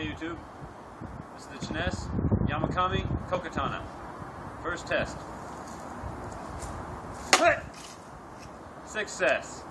YouTube. This is the Cheness Yamakami katana. First test. Success.